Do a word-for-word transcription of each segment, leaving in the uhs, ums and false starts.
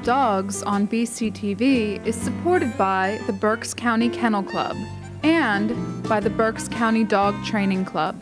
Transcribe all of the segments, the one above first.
Dogs on B C T V is supported by the Berks County Kennel Club and by the Berks County Dog Training Club.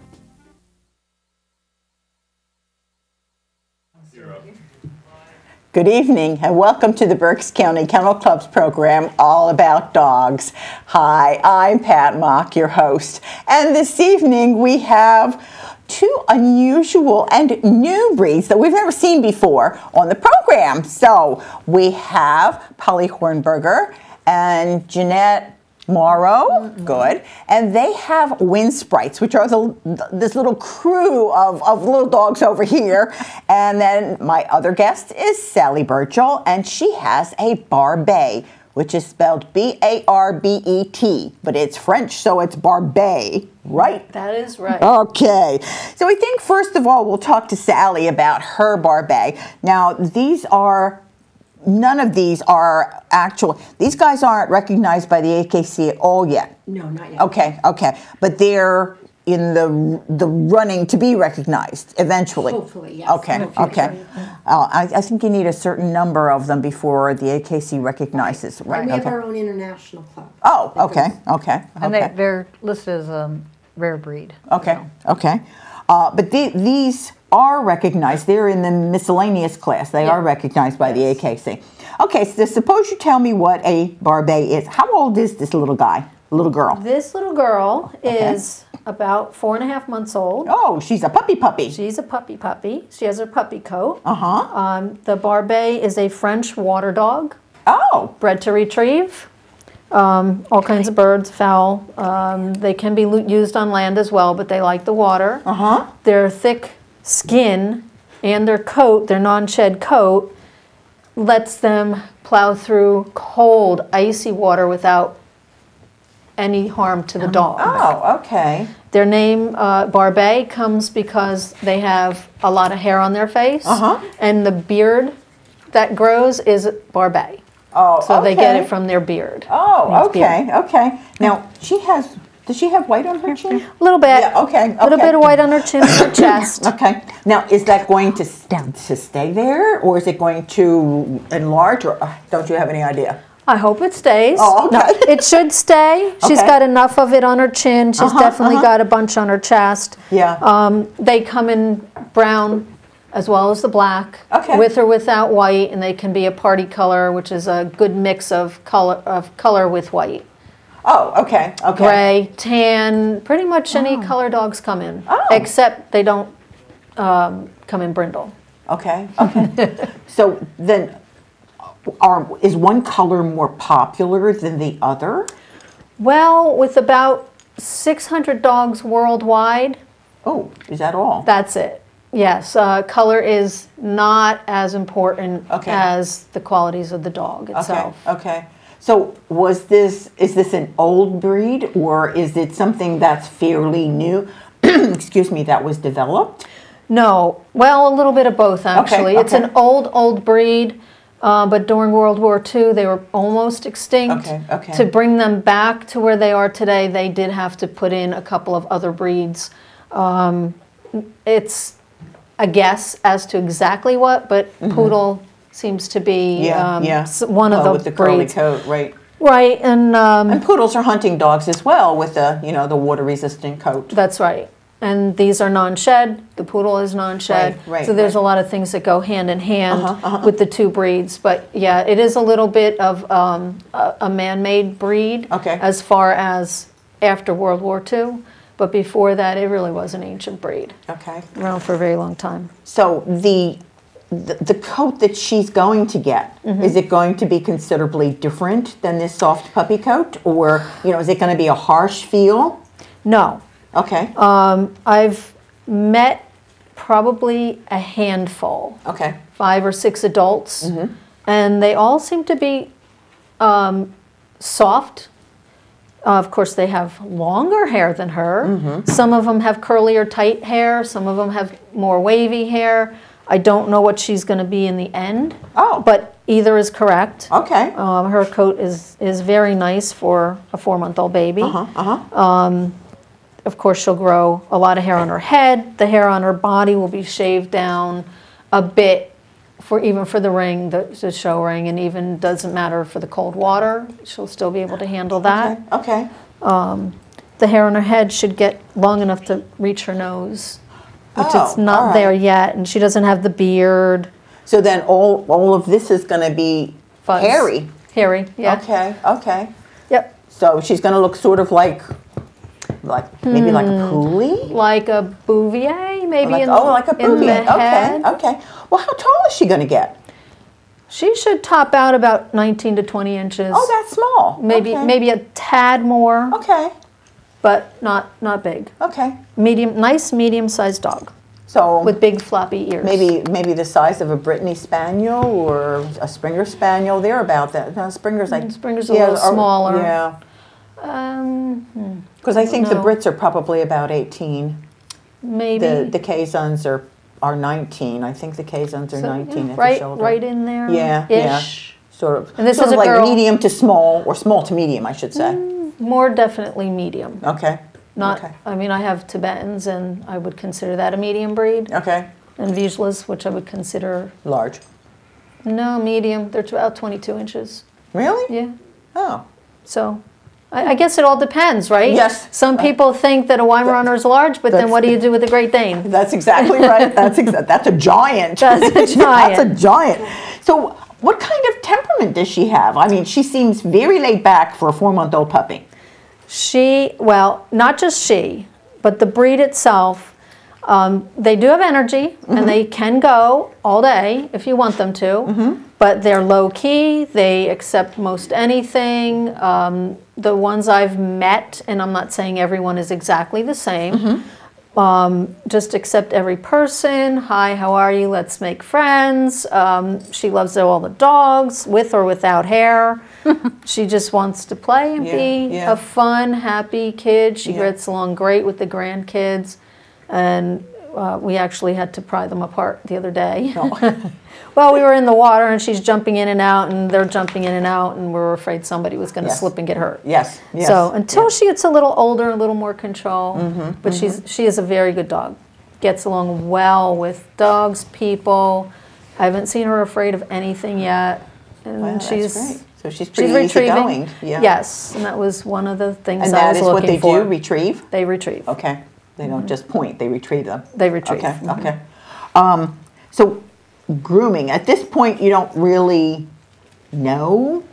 Good evening and welcome to the Berks County Kennel Club's program all about dogs. Hi, I'm Pat Mock, your host, and this evening we have two unusual and new breeds that we've never seen before on the program. So we have Polly Hornberger and Jannette Moura, mm-hmm. Good, and they have Windsprites, which are the, this little crew of, of little dogs over here. And then my other guest is Sally Birgl, and she has a Barbet, which is spelled B A R B E T, but it's French, so it's Barbet, right? That is right. Okay. So I think, first of all, we'll talk to Sally about her Barbet. Now, these are, none of these are actual, these guys aren't recognized by the A K C at all yet. No, not yet. Okay, okay. But they're in the the running to be recognized eventually. Hopefully, yes. Okay, okay. Uh, I, I think you need a certain number of them before the A K C recognizes. Right. And we have okay. our own international club. Oh, okay, okay. And okay. they, they're listed as a rare breed. Okay, so. okay. Uh, but the, these are recognized. They're in the miscellaneous class. They yeah. are recognized by yes. the A K C. Okay, so suppose you tell me what a Barbet is. How old is this little guy, little girl? This little girl okay. is about four and a half months old. Oh, she's a puppy puppy. She's a puppy puppy. She has her puppy coat. Uh-huh. Um, the Barbet is a French water dog. Oh. Bred to retrieve. Um, all kinds of birds, fowl. Um, they can be used on land as well, but they like the water. Uh-huh. Their thick skin and their coat, their non-shed coat, lets them plow through cold, icy water without any harm to the dog. Oh, okay. Their name, uh, Barbet, comes because they have a lot of hair on their face, uh-huh. and the beard that grows is Barbet. Oh, so okay. they get it from their beard. Oh, okay, beard. okay. Now, she has, does she have white on her chin? A little bit. Yeah, okay, okay. A little bit of white on her chin and her chest. Okay. Now, is that going to, to stay there, or is it going to enlarge, or uh, don't you have any idea? I hope it stays. Oh, okay. No, it should stay. She's okay. got enough of it on her chin. She's uh-huh, definitely uh-huh. got a bunch on her chest. Yeah. Um, they come in brown as well as the black, okay. with or without white, and they can be a party color, which is a good mix of color of color with white. Oh, okay, okay. Gray, tan, pretty much any oh. color dogs come in, oh. except they don't um, come in brindle. Okay, okay. So then, are, is one color more popular than the other? Well, with about six hundred dogs worldwide. Oh, is that all? That's it. Yes, uh, color is not as important okay. as the qualities of the dog itself. Okay, okay. So was this, is this an old breed, or is it something that's fairly new, excuse me, that was developed? No, well, a little bit of both, actually. Okay, it's okay. an old, old breed, uh, but during World War Two, they were almost extinct. Okay, okay. To bring them back to where they are today, they did have to put in a couple of other breeds. Um, it's a guess as to exactly what, but mm-hmm. poodle seems to be yeah, um, yeah. one well, of the with the breeds. curly coat, right? Right, and um, and poodles are hunting dogs as well, with the you know the water-resistant coat. That's right. And these are non-shed. The poodle is non-shed. Right, right, so there's right. a lot of things that go hand in hand uh-huh, uh-huh. with the two breeds. But yeah, it is a little bit of um, a, a man-made breed okay. as far as after World War Two. But before that, it really was an ancient breed. Okay. Around for a very long time. So the the, the coat that she's going to get, mm-hmm. is it going to be considerably different than this soft puppy coat? Or, you know, is it going to be a harsh feel? No. Okay. Um, I've met probably a handful. Okay. Five or six adults. Mm-hmm. And they all seem to be um, soft. Uh, of course, they have longer hair than her. Mm-hmm. Some of them have curlier, tight hair. Some of them have more wavy hair. I don't know what she's going to be in the end. Oh. But either is correct. Okay. Um, her coat is, is very nice for a four-month-old baby. Uh-huh, uh-huh. Um, of course, she'll grow a lot of hair on her head. The hair on her body will be shaved down a bit for even for the ring, the, the show ring, and even doesn't matter for the cold water. She'll still be able to handle that. Okay. okay. Um, the hair on her head should get long enough to reach her nose, which Oh, it's not all right. there yet, and she doesn't have the beard. So then all all of this is going to be Fuzz. hairy. Hairy, yeah. Okay. Okay. Yep. So she's going to look sort of like, like maybe like a Poolie. Like a Bouvier, maybe Like, in, oh, like a in the Bouvier. Okay. head. Okay. Well, how tall is she going to get? She should top out about nineteen to twenty inches. Oh, that's small. Maybe okay. maybe a tad more, Okay. but not not big. Okay. Medium, nice medium-sized dog So with big floppy ears. maybe maybe the size of a Brittany Spaniel or a Springer Spaniel. They're about that. No, Springer's like Springer's a little or- smaller. Yeah. Um, hmm, Because I think the No. Brits are probably about eighteen. maybe The the Kazans are are nineteen. I think the Kazans are So, nineteen yeah, at right the shoulder. right in there. Yeah, yeah. ish. Sort of. And this sort is of a like girl- medium to small, or small to medium, I should say. More definitely medium. Okay. Not. Okay. I mean, I have Tibetans, and I would consider that a medium breed, Okay. and Vizslas, which I would consider Large. no medium. They're about twenty-two inches. Really? Yeah. Oh. So, I, I guess it all depends, right? Yes. Some people think that a Weimaraner is large, but then That's- what do you do with a Great Dane? That's exactly right. That's exa- that's a giant. That's a That's a giant. giant. So, what kind of temperament does she have? I mean, she seems very laid back for a four-month-old puppy. She, well, not just she, but the breed itself, um, they do have energy, and they can go all day if you want them to, but they're low-key, they accept most anything. Um, the ones I've met, and I'm not saying everyone is exactly the same, um, just accept every person. Hi, how are you? Let's make friends. Um, she loves all the dogs, with or without hair. She just wants to play and Yeah, be yeah. a fun, happy kid. She Yeah. gets along great with the grandkids, and uh, we actually had to pry them apart the other day. Well, we were in the water, and she's jumping in and out, and they're jumping in and out, and we were afraid somebody was going to Yes. slip and get hurt. Yes. Yes. So until yeah. she gets a little older, a little more control, but she's she is a very good dog. Gets along well with dogs, people. I haven't seen her afraid of anything yet, and Wow, that's she's great. So she's pretty she's retrieving. easygoing. Yeah. Yes, and that was one of the things And I that was is looking what they for. do, retrieve? They retrieve. Okay. They don't just point, they retrieve them. They retrieve. Okay, okay. Um, so grooming, at this point you don't really know?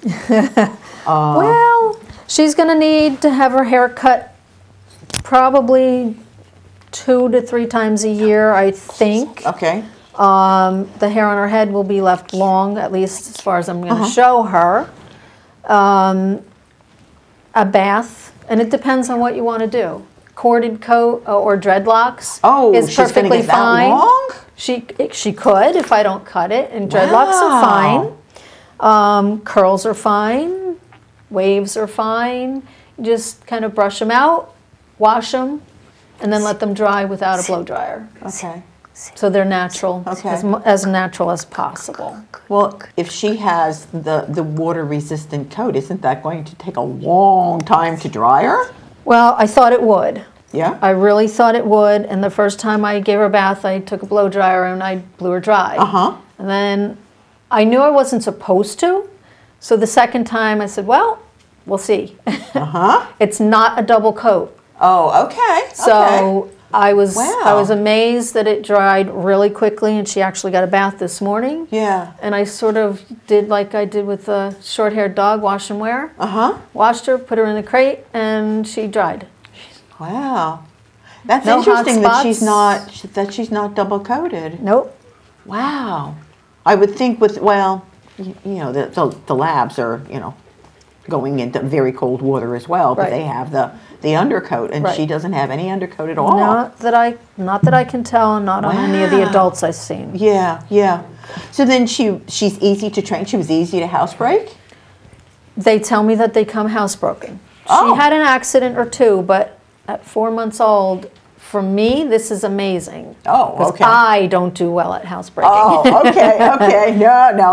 Well, she's going to need to have her hair cut probably two to three times a year, I think. Okay. Um, the hair on her head will be left long, at least as far as I'm going to show her. Um, a bath, and it depends on what you want to do. Corded coat uh, or dreadlocks Oh, is she's going to perfectly get fine. that long? She she could if I don't cut it, and dreadlocks are Wow. fine. Um, curls are fine. Waves are fine. You just kind of brush them out, wash them, and then let them dry without a blow dryer. Okay. So they're natural, Okay. as, mu- as natural as possible. Well, if she has the, the water-resistant coat, isn't that going to take a long time to dry her? Well, I thought it would. Yeah? I really thought it would, and the first time I gave her a bath, I took a blow dryer and I blew her dry. Uh-huh. And then I knew I wasn't supposed to, so the second time I said, well, we'll see. Uh-huh. It's not a double coat. Oh, okay. So okay. I was Wow. I was amazed that it dried really quickly, and she actually got a bath this morning. Yeah. And I sort of did like I did with the short-haired dog, wash and wear. Uh-huh. Washed her, put her in the crate, and she dried. Wow. That's No hot interesting that she's spots. not that she's not double coated. Nope. Wow. I would think with, well, you, you know, the, the the labs are, you know, going into very cold water as well, but Right. they have the the undercoat, and Right. she doesn't have any undercoat at all. Not that I not that I can tell, not on any of the Wow. adults I've seen. Yeah, yeah. So then she she's easy to train. She was easy to housebreak. They tell me that they come housebroken. Oh. She had an accident or two, but at four months old, for me, this is amazing. Oh, 'Cause okay. I don't do well at housebreaking. Oh, okay, okay. No, no,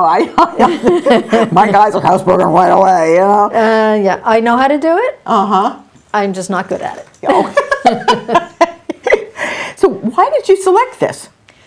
I my guys are housebroken right away. You know. Uh, yeah, I know how to do it. Uh huh. I'm just not good at it. Oh. So why did you select this?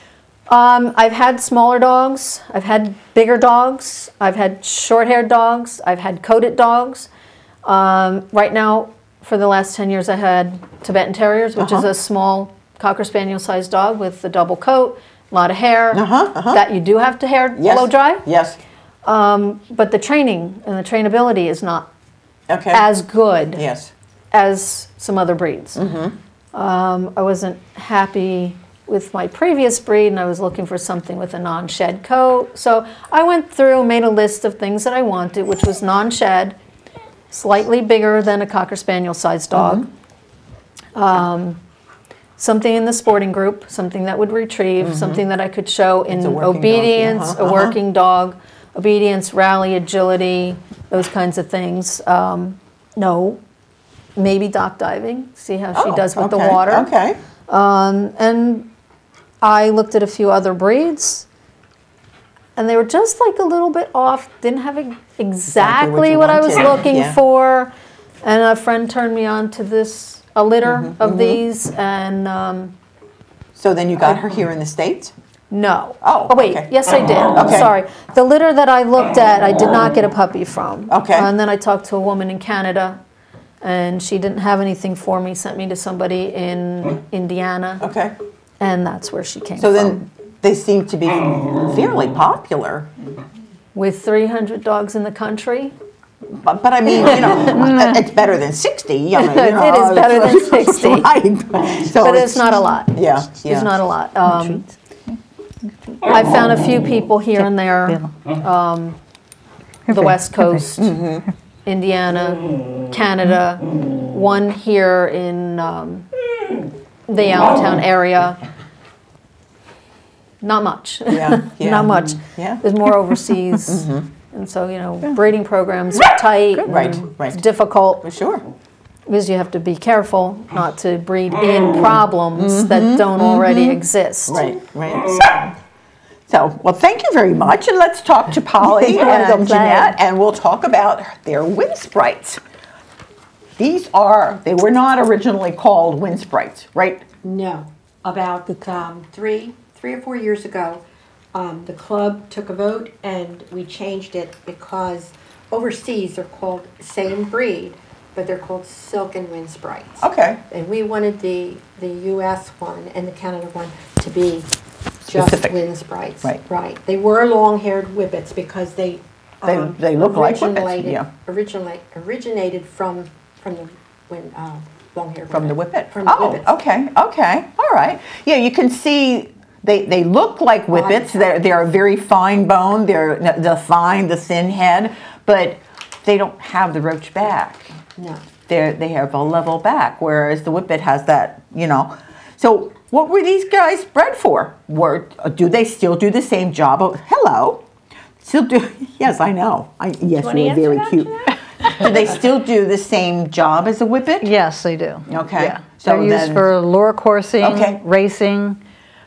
Um, I've had smaller dogs. I've had bigger dogs. I've had short-haired dogs. I've had coated dogs. Um, right now, for the last ten years, I had Tibetan Terriers, which uh-huh. is a small Cocker Spaniel-sized dog with a double coat, a lot of hair. Uh-huh, uh-huh. That you do have to hair Yes. blow dry. Yes. Um, but the training and the trainability is not Okay. as good Yes. as some other breeds. Mm-hmm. um, I wasn't happy with my previous breed, and I was looking for something with a non-shed coat. So I went through and made a list of things that I wanted, which was non-shed, slightly bigger than a Cocker Spaniel-sized dog, mm-hmm. um, something in the sporting group, something that would retrieve, mm-hmm. something that I could show in obedience, uh-huh, uh-huh. a working dog, obedience, rally, agility, those kinds of things. Um, no, maybe dock diving, see how she oh, does with okay, the water. Okay. Um, and I looked at a few other breeds, and they were just like a little bit off, didn't have a, exactly, exactly what, what I was looking yeah. for. And a friend turned me on to this, a litter mm-hmm, of mm-hmm. these. And um, so then you got I, her here in the States? No. Oh, oh wait, okay. yes I did. Okay. Sorry. The litter that I looked at, I did not get a puppy from. Okay. Uh, and then I talked to a woman in Canada, and she didn't have anything for me, sent me to somebody in Indiana. Okay. And that's where she came so from. So then they seem to be fairly popular. With three hundred dogs in the country? But, but I mean, you know, it's better than sixty. You know, you know, it is better than sixty. Right. So but it's, it's not a lot. Yeah. yeah. It's not a lot. Um, I found a few people here and there, um, the West Coast, mm-hmm. Indiana, Canada, one here in um, the Allentown area. Not much. Yeah, yeah. Not much. Yeah. There's more overseas. Mm-hmm. And so, you know, breeding programs are tight. Right, right. It's difficult. For sure. Because you have to be careful not to breed in problems mm-hmm. that don't mm-hmm. already exist. Right, right. So, so, well, thank you very much. And let's talk to Polly yeah, and Jannette, and we'll talk about their Windsprites. These are, they were not originally called Windsprites, right? No. About um, three, three or four years ago, um, the club took a vote and we changed it because overseas they're called same breed, but they're called Silken Windsprites. Okay. And we wanted the, the U S one and the Canada one to be just specific Windsprites. Right. Right. They were long-haired whippets because they they, um, they look like whippets. Yeah. Originally originated from from the when uh, long-haired from whippet. the whippet. From the oh, whippets. okay, okay, all right. Yeah, you can see they they look like whippets. They're they're very fine bone. They're the fine, the thin head, but they don't have the roach back. No. They they have a level back, whereas the whippet has that, you know. So what were these guys bred for? Were do they still do the same job? Oh, hello, still do? Yes, I know. I, yes, you, you were very cute. Do they still do the same job as a whippet? Yes, they do. Okay. Yeah. So they're used then, for lure coursing, okay. racing.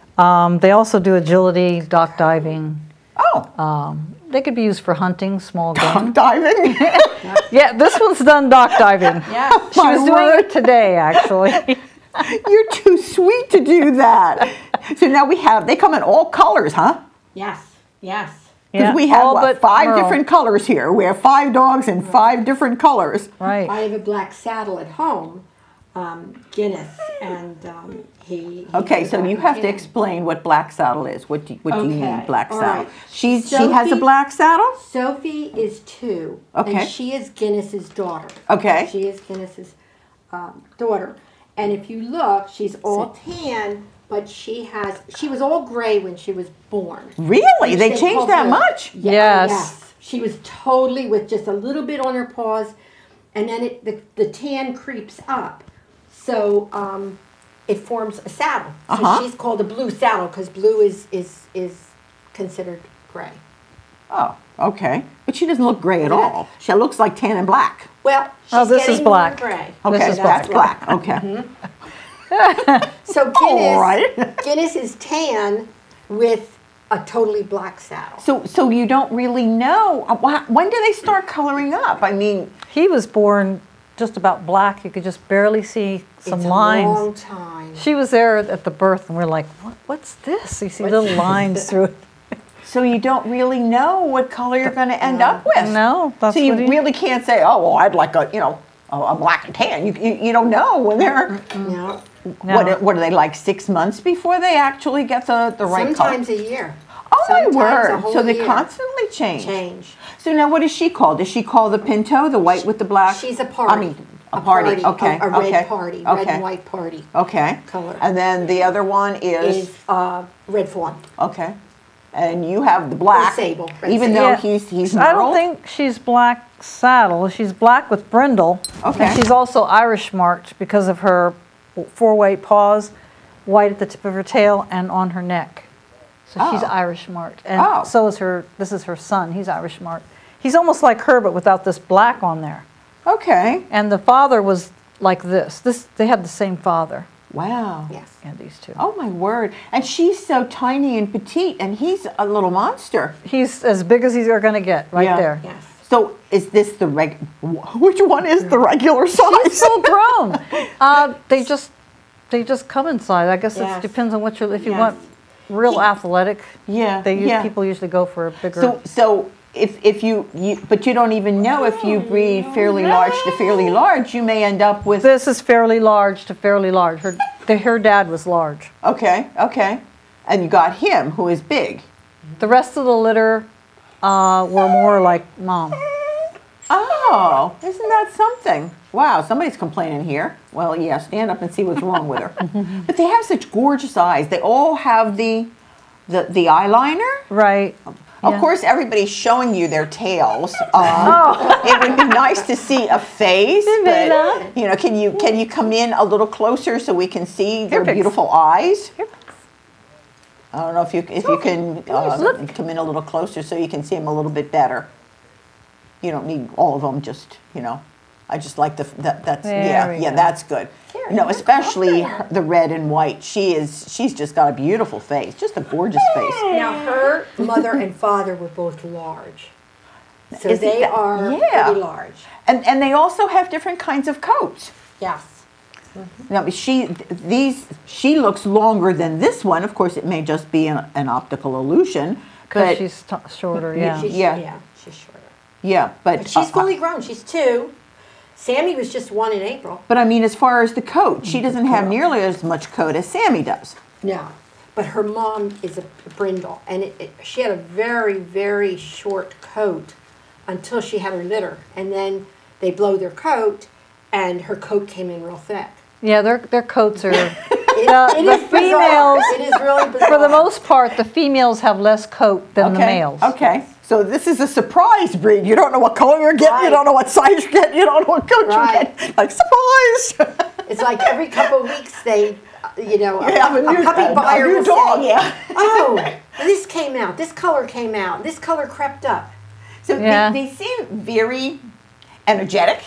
Um, they also do agility, dock diving. Oh. Um, they could be used for hunting, small game. Dock diving? Yeah, this one's done dock diving. Yeah. She was doing word. it today, actually. You're too sweet to do that. So now we have, they come in all colors, huh? Yes, yes. Because yeah, we have, all what, but five Merle. different colors here. We have five dogs in five different colors. Right. I have a black saddle at home, um, Guinness, and um, he, he... Okay, so you have to him. explain what black saddle is. What do you, what do you Okay, mean, black all saddle? right. She's, she Sophie- has a black saddle? Sophie is two, Okay. and she is Guinness's daughter. Okay. She is Guinness's um, daughter. And if you look, she's all tan, but she has, she was all gray when she was born. Really? They They changed called that her- much? Yeah, Yes. Yes. She was totally with just a little bit on her paws, and then it, the, the tan creeps up. So um, it forms a saddle. So Uh-huh. she's called a blue saddle because blue is, is, is considered gray. Oh, okay. But she doesn't look gray at Yeah. all. She looks like tan and black. Well, she's Oh, this is getting more black. gray. Okay, This is that's black. black. Okay. Mm-hmm. So Guinness, All right. Guinness is tan with a totally black saddle. So, so you don't really know. uh, wh- When do they start coloring up? I mean, He was born just about black. You could just barely see some it's lines. a long time. She was there at the birth, and we're like, what, what's this? You see What's little this? lines through it. So you don't really know what color you're going to end up with. No, that's So you what he- really can't say, oh, well, I'd like a, you know, a, a black and tan. You, you, you don't know when they're, No. No. what, what are they, like six months before they actually get the, the right color? Sometimes a year. Oh, my Sometimes a word. whole So they year. constantly change. Change. So now what is she called? Does she call the Pinto, the white with the black? She's a party. I mean, a, party. Okay. A, a red okay. party. Okay. Red and white party. Okay. color. And then the other one is, Is uh, red fawn. okay. And you have the black. sable, red Even sable. though Yeah. he's he's I don't knurled? think she's black saddle. She's black with brindle. Okay. And she's also Irish marked because of her four white paws, white at the tip of her tail and on her neck. So she's Oh. Irish marked. And Oh. so is her, this is her son. He's Irish marked. He's almost like her, but without this black on there. Okay. And the father was like this. This They had the same father. Wow. Yes. Yeah, these two. Oh my word. And she's so tiny and petite, and he's a little monster. He's as big as he's ever going to get, right Yeah. there. Yes. So is this the reg? Which one is the regular size? He's full grown. Uh, they just they just come inside. I guess Yes. it depends on what you if you Yes. want real athletic. Yeah, They use, yeah. people usually go for a bigger. So so if if you, you but you don't even know if you breed fairly large to fairly large, you may end up with. this is fairly large to fairly large. Her the, her dad was large. Okay. Okay. And you got him who is big. The rest of the litter uh, were more like mom. Oh, isn't that something? Wow, somebody's complaining here. Well, yeah, stand up and see what's wrong with her. But they have such gorgeous eyes. They all have the the, the eyeliner. Right. Of Yeah. course, everybody's showing you their tails. Um, It would be nice to see a face, but you know, can you can you come in a little closer so we can see their pics. beautiful eyes? I don't know if you if you can uh, come in a little closer so you can see them a little bit better. You don't need all of them. Just you know, I just like the that that's There yeah we yeah go. that's good. No, especially her, the red and white. She is she's just got a beautiful face, just a gorgeous face. Now, her mother and father were both large. So Is it they that- are yeah. pretty large. And and they also have different kinds of coats. Yes. Now she these she looks longer than this one. Of course, it may just be an, an optical illusion, Because but she's t- shorter, yeah. She's, Yeah. yeah, she's shorter. yeah, but, But she's uh, fully grown. She's two. Sammy was just one in April. But I mean, as far as the coat, she doesn't have nearly as much coat as Sammy does. No. But her mom is a brindle, and it, it, she had a very, very short coat until she had her litter. And then they blow their coat, and her coat came in real thick. Yeah, their their coats are. It, The- it the is bizarre. females- It is really bizarre. For the most part, the females have less coat than the Okay. males. Okay. So this is a surprise breed. You don't know what color you're getting. You Right. don't know what size you're getting. You don't know what coat Right. you're getting. Like surprise. It's like every couple of weeks they, uh, you know, You have a new- puppy a- a buyer new will dog, say, yeah. oh, this came out, this color came out, this color crept up. So Yeah. they, they seem very energetic.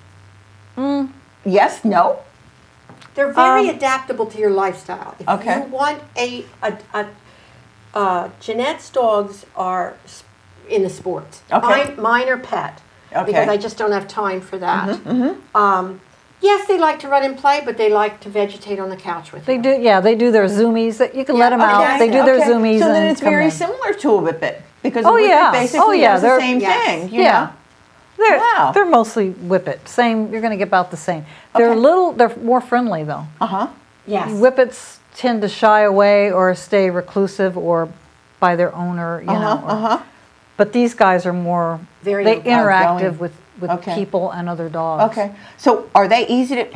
Yes. No. They're very Um, adaptable to your lifestyle. If Okay. you want a, a, a uh, Jannette's dogs are s- in the sports. Okay. Mine, mine are pet. Okay. Because I just don't have time for that. Um, yes, they like to run and play, but they like to vegetate on the couch with They you. do, yeah, they do their zoomies. You can let Yeah, them okay, out. They do their Okay. zoomies So then and it's come very in. similar to a whippet because Oh, a whippet yeah. basically Oh, yeah, does the they're- same Yes. thing. You Yeah. know? They're, Wow. they're mostly whippet. Same, you're going to get about the same. They're Okay. little, they're more friendly though. Uh huh. Yes. Whippets tend to shy away or stay reclusive or by their owner, you know. or- Uh huh. But these guys are more, Very they outgoing. interactive with, with Okay. people and other dogs. Okay. So are they easy to?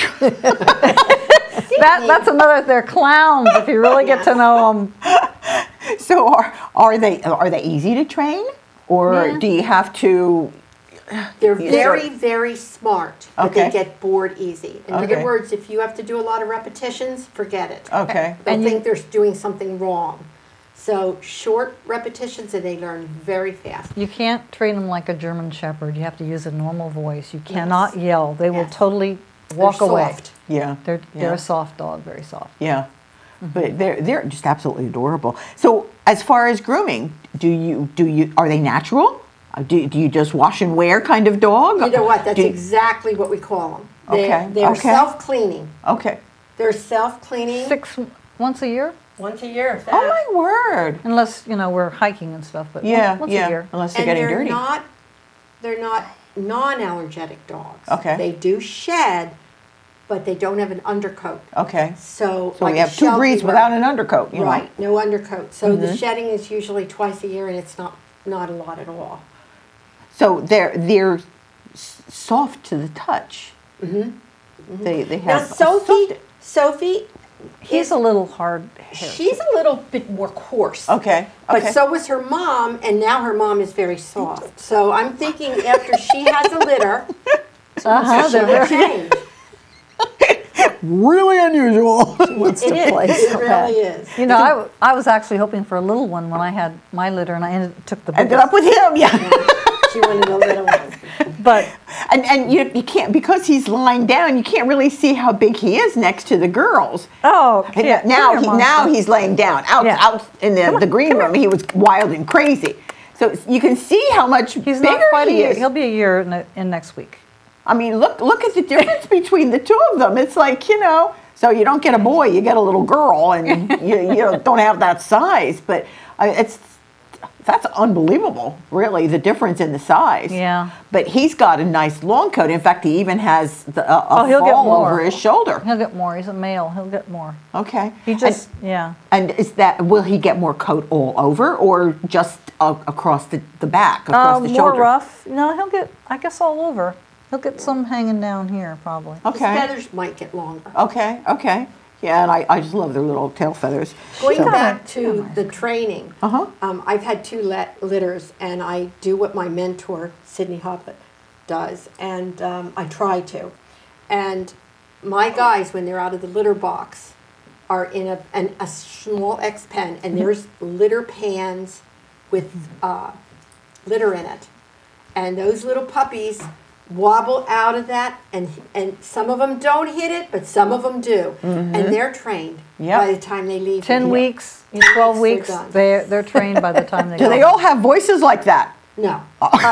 That, that's another, they're clowns if you really get to know them. So are are they are they easy to train, or do you have to? They're You very, start- very smart, but Okay. they get bored easy. In Okay. other words, if you have to do a lot of repetitions, forget it. Okay. They'll And you- think they're doing something wrong. So short repetitions and they learn very fast. You can't train them like a German Shepherd. You have to use a normal voice. You cannot yell. They will Yes. totally walk They're away. soft. Yeah. They're, they're Yeah. a soft dog, very soft. Yeah. But they're they're just absolutely adorable. So as far as grooming, do you do you are they natural? Uh, Do, do you just wash and wear kind of dog? You know what? That's Do you- exactly what we call them. They're, Okay, they're okay. self-cleaning. Okay. They're self-cleaning Six, once a year? once a year. If that. Oh my word. Unless, you know, we're hiking and stuff, but Yeah, once, once yeah. a year. Unless they're And getting they're dirty. not, they're not non-allergenic dogs. Okay. They do shed, but they don't have an undercoat. Okay. So, So like we a have two Sheltie breeds bird. without an undercoat, you Right, know. no undercoat. So Mm-hmm. the shedding is usually twice a year, and it's not not a lot at all. So they're they're s- soft to the touch. Mm-hmm. They they Now have a Sophie, soft- Sophie, He's is, a little hard hair. she's a little bit more coarse. Okay. But okay. so was her mom, and now her mom is very soft. So I'm thinking after she has a litter, Uh-huh, she they're will very, change. really unusual. It is. It really is. you know, I, w- I was actually hoping for a little one when I had my litter, and I ended, took the Ended biggest. up with him, yeah. She wanted a little one. But And and you you can't, because he's lying down, you can't really see how big he is next to the girls. oh, And yeah, now come he here, now monster. he's laying down out Yeah. out in the, the green room. He was wild and crazy. So you can see how much He's bigger not quite a he year. is. He'll be a year in, the, in next week. I mean, look look at the difference between the two of them. It's like, you know, so you don't get a boy, you get a little girl, and you you don't have that size. But uh, it's that's unbelievable, really, the difference in the size. Yeah. But he's got a nice long coat. In fact, he even has the, a, a Oh, he'll get fall more. over his shoulder. He'll get more. He's a male. He'll get more. Okay. He just, yeah. And is that, will he get more coat all over, or just uh, across the, the back, across Uh, the more shoulder? rough. No, he'll get, I guess, all over. He'll get some hanging down here, probably. His Okay. feathers might get longer. Okay. Okay. Yeah, and I, I just love their little tail feathers. Going So- back to the training, Uh-huh. um, I've had two let- litters, and I do what my mentor, Sydney Hobbit, does, and um, I try to. And my guys, when they're out of the litter box, are in a, an, a small X pen, and there's litter pans with uh, litter in it. And those little puppies wobble out of that, and and some of them don't hit it, but some of them do, and they're trained Yep. by the time they leave. Ten here. weeks, twelve weeks, weeks, they're done. they're, they're trained by the time they Do go. they all have voices like that? No.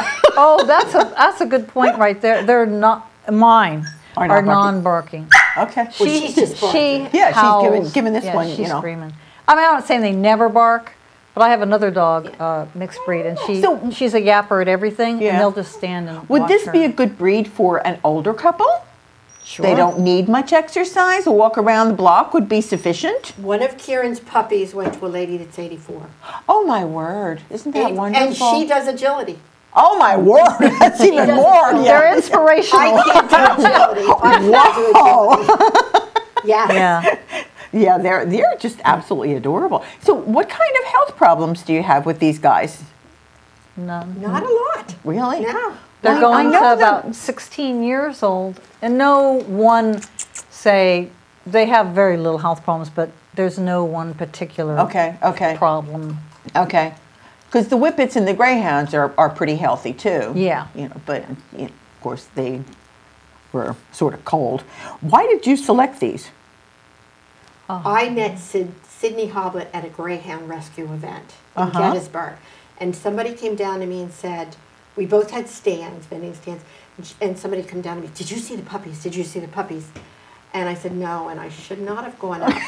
Oh, that's a, that's a good point right there. They're not, mine Are are, not barking. non-barking. Okay. Well, she's just she barking. Yeah, she's howls. giving- giving this Yeah, one, you she's know. screaming. I mean, I'm not saying they never bark, but I have another dog, uh, mixed breed, and she So- she's a yapper at everything, Yeah. and they'll just stand and Would watch this her. be a good breed for an older couple? Sure. They don't need much exercise. A walk around the block would be sufficient. One of Kieran's puppies went to a lady that's eighty-four. Oh my word! Isn't that And, wonderful? and she does agility. Oh my word! That's even does- more. They're Yeah. inspirational. I can't do agility. I can't do agility. Yes. Yeah. Yeah, they're they're just absolutely adorable. So, what kind of health problems do you have with these guys? None. Not a lot. Really? No. They're I- I going know to that- about sixteen years old, and no one, say, they have very little health problems, but there's no one particular Okay. Okay. problem. Okay. Because the Whippets and the Greyhounds are, are pretty healthy too. Yeah. You know, but you know, of course they were sort of cold. Why did you select these? I met Sid, Sydney Hoblet at a Greyhound rescue event in Uh-huh. Gettysburg. And somebody came down to me and said, we both had stands, vending stands, and, sh- and somebody came down to me, did you see the puppies? Did you see the puppies? And I said, no, and I should not have gone up.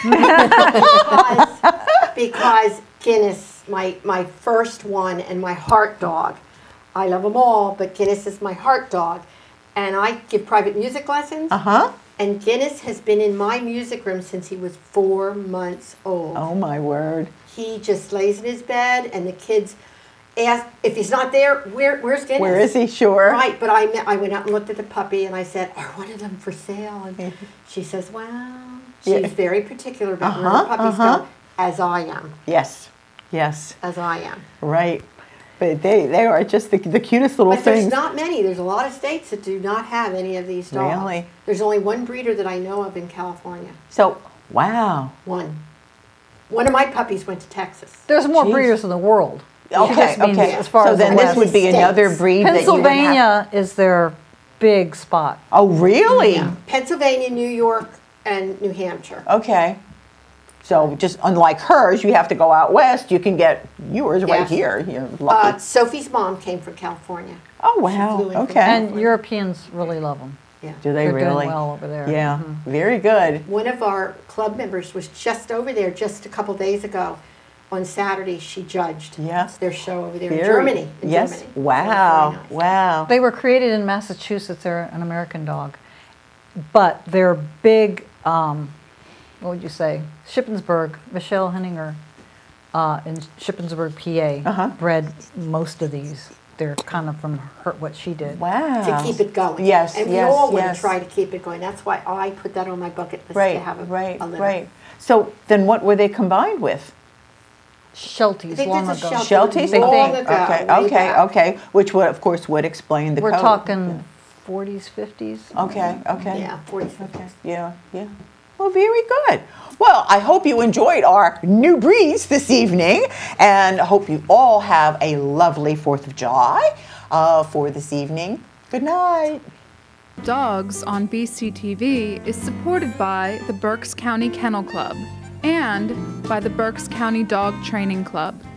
because, because Guinness, my, my first one and my heart dog, I love them all, but Guinness is my heart dog. And I give private music lessons. Uh huh. And Guinness has been in my music room since he was four months old. Oh my word. He just lays in his bed, and the kids ask if he's not there. Where, where's Guinness? Where is he? Sure. Right, but I met, I went out and looked at the puppy, and I said, "Are one of them for sale?" And she says, "Well, she's Yeah. very particular about where Uh-huh, the puppies uh-huh. go, as I am, Yes. Yes. as I am." Right. But they, they are just the, the cutest little But there's things. not many. There's a lot of states that do not have any of these dogs. Really? There's only one breeder that I know of in California. So, wow. One. One of my puppies went to Texas. There's more Jeez. breeders in the world. She Okay, just means okay. as far so as then the this West. would be States. another breed that you would have. Pennsylvania is their big spot. Oh, really? Yeah. Pennsylvania, New York, and New Hampshire. Okay. So just unlike hers, you have to go out west. You can get yours right Yes. here. You're Uh, lucky. Sophie's mom came from California. oh, wow. flew in from Okay. And Europeans really love them. Yeah. Do they They're really? doing well over there. Yeah, Mhm. very good. One of our club members was just over there just a couple days ago. On Saturday, she judged Yeah. their show over there in Very- Germany. In yes. Germany. Wow. So it was very nice. Wow. They were created in Massachusetts. They're an American dog, but they're big. Um, what would you say? Shippensburg. Michelle Henninger uh, in Shippensburg, P A, Uh-huh. bred most of these. They're kind of from her what she did. Wow. To keep it going. Yes, And we yes, all want yes. to try to keep it going. That's why I put that on my bucket list Right, to have a, right, a litter. right. So then what were they combined with? Shelties I think long there's a ago. sheltie Shelties? long Okay, ago, okay, way okay, back. okay. Which would, of course, would explain the We're coat. talking forties, fifties. Okay, okay. Yeah, forty Okay, yeah, yeah. Well, very good. Well, I hope you enjoyed our new breeds this evening, and I hope you all have a lovely fourth of July uh, for this evening. Good night. Dogs on B C T V is supported by the Berks County Kennel Club and by the Berks County Dog Training Club.